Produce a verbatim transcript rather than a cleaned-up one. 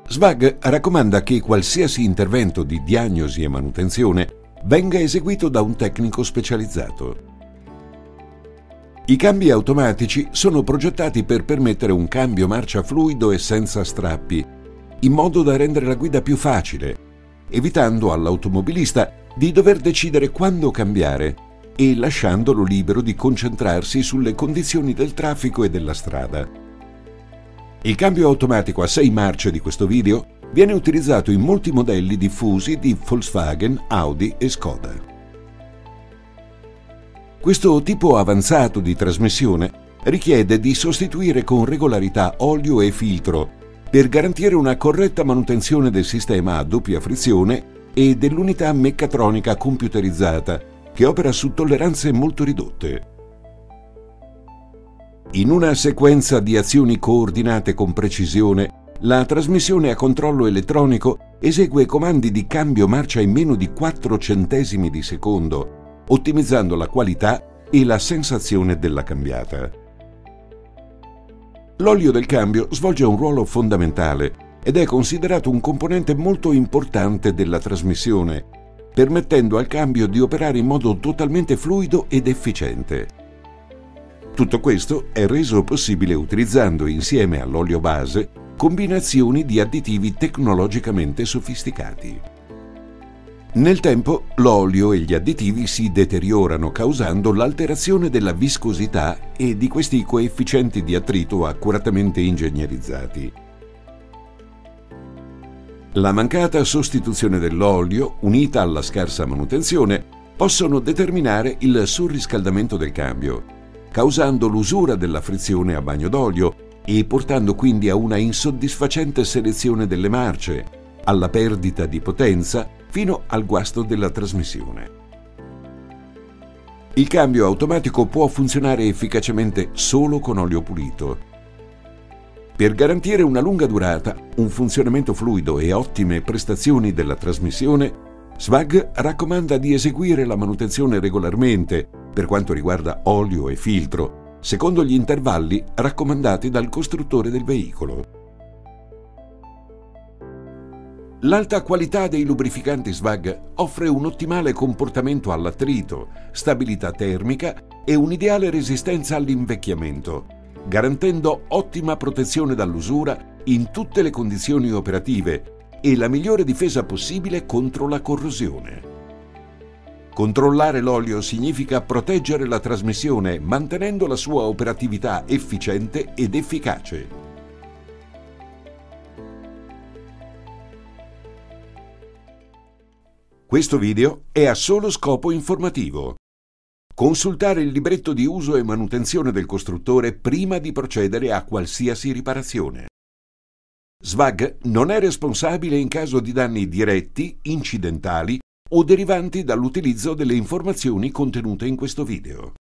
SWAG raccomanda che qualsiasi intervento di diagnosi e manutenzione venga eseguito da un tecnico specializzato. I cambi automatici sono progettati per permettere un cambio marcia fluido e senza strappi, in modo da rendere la guida più facile, evitando all'automobilista di dover decidere quando cambiare e lasciandolo libero di concentrarsi sulle condizioni del traffico e della strada. Il cambio automatico a sei marce di questo video viene utilizzato in molti modelli diffusi di Volkswagen, Audi e Skoda. Questo tipo avanzato di trasmissione richiede di sostituire con regolarità olio e filtro per garantire una corretta manutenzione del sistema a doppia frizione e dell'unità meccatronica computerizzata che opera su tolleranze molto ridotte. In una sequenza di azioni coordinate con precisione, la trasmissione a controllo elettronico esegue comandi di cambio marcia in meno di quattro centesimi di secondo, ottimizzando la qualità e la sensazione della cambiata. L'olio del cambio svolge un ruolo fondamentale ed è considerato un componente molto importante della trasmissione, permettendo al cambio di operare in modo totalmente fluido ed efficiente. Tutto questo è reso possibile utilizzando insieme all'olio base combinazioni di additivi tecnologicamente sofisticati. Nel tempo l'olio e gli additivi si deteriorano causando l'alterazione della viscosità e di questi coefficienti di attrito accuratamente ingegnerizzati. La mancata sostituzione dell'olio, unita alla scarsa manutenzione, possono determinare il surriscaldamento del cambio, causando l'usura della frizione a bagno d'olio e portando quindi a una insoddisfacente selezione delle marce, alla perdita di potenza fino al guasto della trasmissione. Il cambio automatico può funzionare efficacemente solo con olio pulito. Per garantire una lunga durata, un funzionamento fluido e ottime prestazioni della trasmissione, SWAG raccomanda di eseguire la manutenzione regolarmente per quanto riguarda olio e filtro, secondo gli intervalli raccomandati dal costruttore del veicolo. L'alta qualità dei lubrificanti SWAG offre un ottimale comportamento all'attrito, stabilità termica e un'ideale resistenza all'invecchiamento, garantendo ottima protezione dall'usura in tutte le condizioni operative e la migliore difesa possibile contro la corrosione. Controllare l'olio significa proteggere la trasmissione mantenendo la sua operatività efficiente ed efficace. Questo video è a solo scopo informativo. Consultare il libretto di uso e manutenzione del costruttore prima di procedere a qualsiasi riparazione. SWAG non è responsabile in caso di danni diretti, incidentali o derivanti dall'utilizzo delle informazioni contenute in questo video.